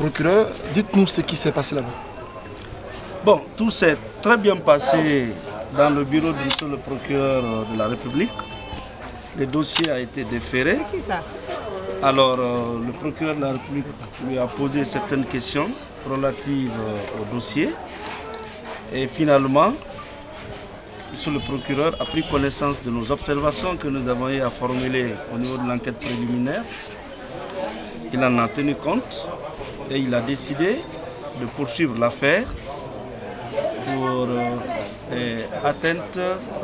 procureur. Dites-nous ce qui s'est passé là-bas. Bon, tout s'est très bien passé dans le bureau de monsieur le procureur de la République. Le dossier a été déféré. C'est qui ça? Alors, le procureur de la République lui a posé certaines questions relatives au dossier. Et finalement, monsieur le procureur a pris connaissance de nos observations que nous avons eu à formuler au niveau de l'enquête préliminaire. Il en a tenu compte et il a décidé de poursuivre l'affaire pour atteinte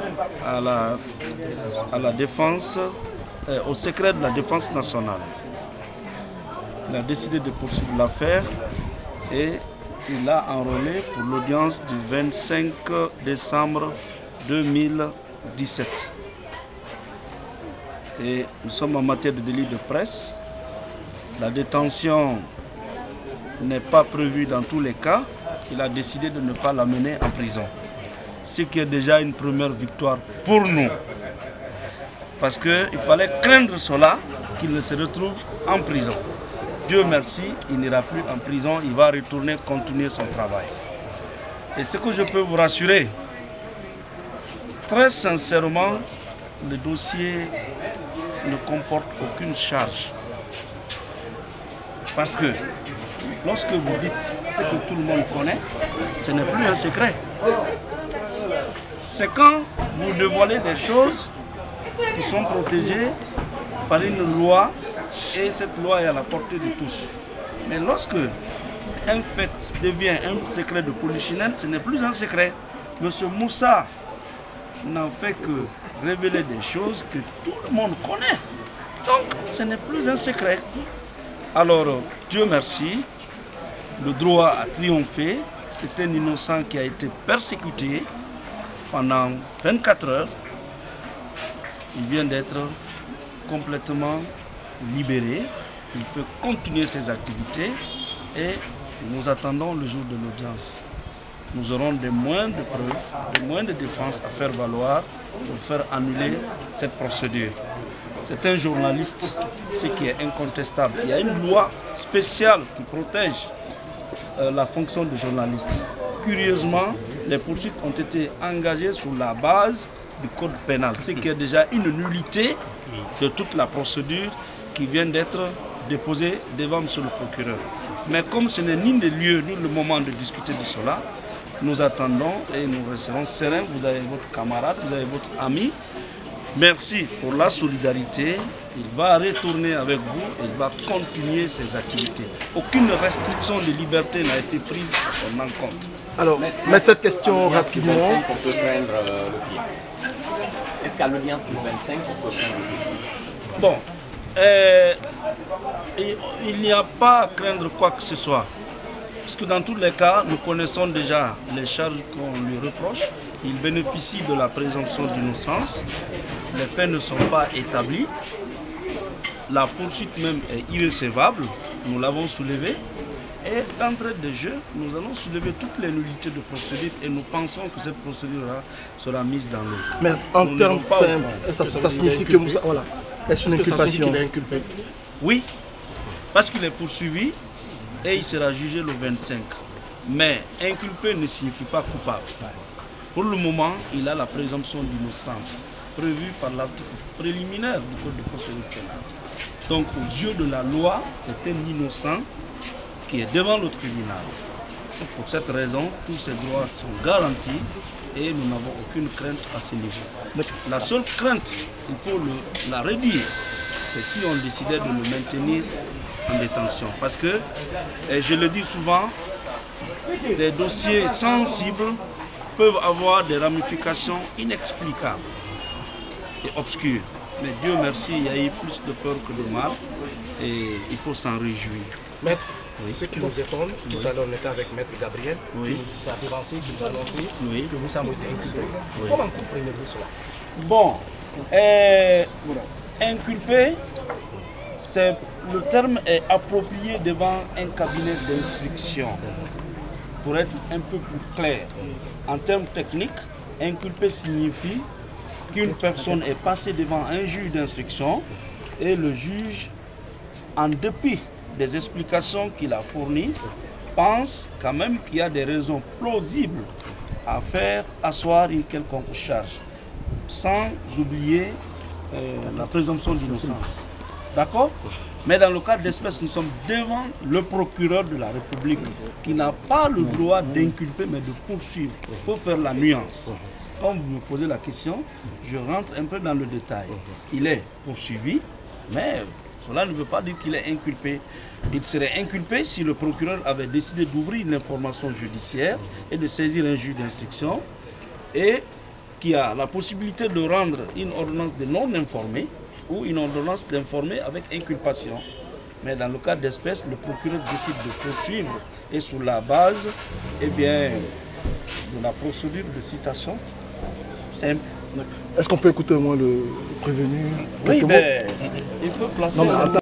à la défense, au secret de la défense nationale. Il a décidé de poursuivre l'affaire et il a enrôlé pour l'audience du 25 décembre 2017. Et nous sommes en matière de délit de presse. La détention n'est pas prévue dans tous les cas. Il a décidé de ne pas l'amener en prison. Ce qui est déjà une première victoire pour nous. Parce qu'il fallait craindre cela, qu'il ne se retrouve en prison. Dieu merci, il n'ira plus en prison, il va retourner continuer son travail. Et ce que je peux vous rassurer, très sincèrement, le dossier ne comporte aucune charge. Parce que lorsque vous dites ce que tout le monde connaît, ce n'est plus un secret. C'est quand vous dévoilez des choses qui sont protégées par une loi et cette loi est à la portée de tous. Mais lorsque un fait devient un secret de polichinelle, ce n'est plus un secret. Monsieur Moussa n'en fait que révéler des choses que tout le monde connaît. Donc ce n'est plus un secret. Alors, Dieu merci, le droit a triomphé. C'est un innocent qui a été persécuté pendant 24 heures. Il vient d'être complètement libéré. Il peut continuer ses activités et nous attendons le jour de l'audience. Nous aurons des moyens de preuve, des moyens de défense à faire valoir pour faire annuler cette procédure. C'est un journaliste, ce qui est incontestable. Il y a une loi spéciale qui protège la fonction de journaliste. Curieusement, les poursuites ont été engagées sur la base du code pénal, ce qui est déjà une nullité de toute la procédure qui vient d'être déposée devant M. le procureur. Mais comme ce n'est ni le lieu ni le moment de discuter de cela, nous attendons et nous resterons sereins. Vous avez votre camarade, vous avez votre ami. Merci pour la solidarité. Il va retourner avec vous et il va continuer ses activités. Aucune restriction de liberté n'a été prise à son encontre. Alors, mettre cette question rapidement. On peut craindre le pire. Est-ce qu'à l'audience du 25, on peut craindre le pire? Bon, il n'y a pas à craindre quoi que ce soit. Parce que dans tous les cas, nous connaissons déjà les charges qu'on lui reproche. Il bénéficie de la présomption d'innocence. Les faits ne sont pas établis. La poursuite même est irrécevable. Nous l'avons soulevé. Et d'entrée de jeu, nous allons soulever toutes les nullités de procédure et nous pensons que cette procédure sera mise dans l'eau. Mais en termes simples, ça signifie que Moussa, voilà, est-ce une inculpation? Oui, parce qu'il est poursuivi et il sera jugé le 25. Mais inculpé ne signifie pas coupable. Pour le moment, il a la présomption d'innocence prévue par l'article préliminaire du Code de procédure pénale. Donc, aux yeux de la loi, c'est un innocent qui est devant le tribunal. Pour cette raison, tous ces droits sont garantis et nous n'avons aucune crainte à ce niveau. La seule crainte, il faut la réduire, c'est si on décidait de le maintenir en détention. Parce que, et je le dis souvent, des dossiers sensibles peuvent avoir des ramifications inexplicables et obscures. Mais Dieu merci, il y a eu plus de peur que de mal et il faut s'en réjouir. Maître, ceux qui nous étonnent, tout à l'heure on était avec Maître Gabriel, qui nous a devancé, qui nous a annoncé que Moussa Moïse est inculpé. Comment comprenez-vous cela? Bon, inculpé, le terme est approprié devant un cabinet d'instruction. Pour être un peu plus clair, en termes techniques, inculpé signifie qu'une personne est passée devant un juge d'instruction et le juge, en dépit des explications qu'il a fournies, pense quand même qu'il y a des raisons plausibles à faire asseoir une quelconque charge, sans oublier la présomption d'innocence. D'accord? Mais dans le cas d'espèce, nous sommes devant le procureur de la République qui n'a pas le droit d'inculper mais de poursuivre. Il faut faire la nuance. Quand vous me posez la question, je rentre un peu dans le détail. Il est poursuivi, mais cela ne veut pas dire qu'il est inculpé. Il serait inculpé si le procureur avait décidé d'ouvrir une information judiciaire et de saisir un juge d'instruction et qui a la possibilité de rendre une ordonnance de non-informé ou une ordonnance d'informer avec inculpation. Mais dans le cas d'espèce, le procureur décide de poursuivre et sur la base de la procédure de citation simple. Est-ce qu'on peut écouter au moins le prévenu? Oui, il faut placer...